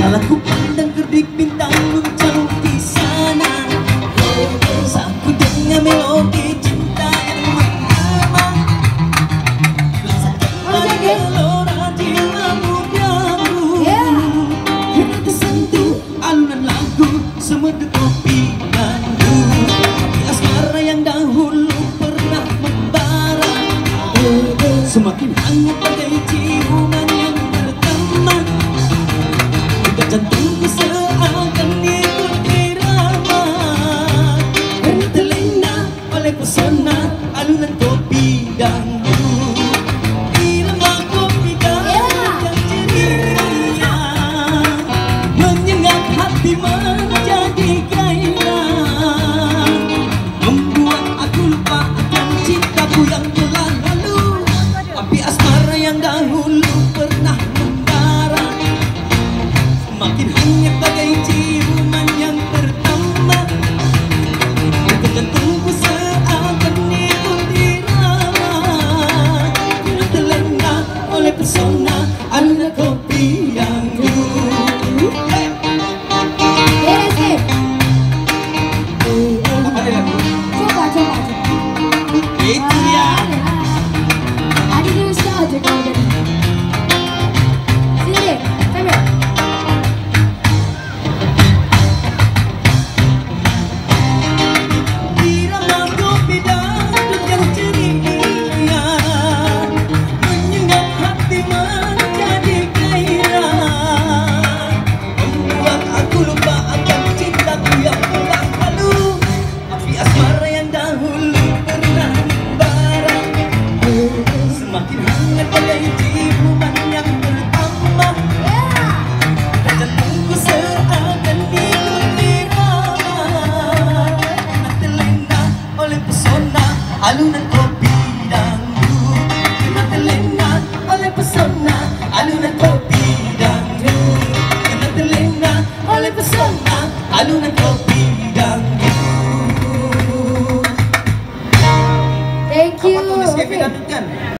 Kala ku pandang kerdik bintang menjauh di sana, saat ku dengar melodi cinta yang mengema, rasakan gelora di rambut yang tersentuh alunan lagu semerdu kopi mandu. Api asmara yang dahulu pernah membara, semakin hangat bagai ciuman yang pertama. Dekat jantungku seakan ikut irama, karena terlena oleh pesona alunan kopi dangdut. Irama kopi dangdut yang ceria menyengat hati menjadi gairah, membuat aku lupa akan cintaku yang telah lalu. Api asmara yang dahulu pernah membara, semakin hangat bagai ciuman yang pertama. Dekat jantungku seakan ikut irama, karena terlena oleh pesona alunan kopi dangdut. Coba. Itu ya. Adik dia usaha aja kalau jadi. Sini deh, sambil. Irama kopi dangdut yang ceria menyengat hati menjadi gairah, membuat aku lupa akan cintaku yang telah lalu. Api asmara yang dahulu pernah membara, semakin hangat bagai ciuman yang pertama. Dan jantungku seakan ikut irama, karena terlena oleh pesona alunan kopi dangdut. Karena terlena oleh pesona alunan kopi dangdut. Karena terlena oleh pesona alunan kopi dangdut. Thank you. Apa tulis Okay. Kevin Dangdut kan?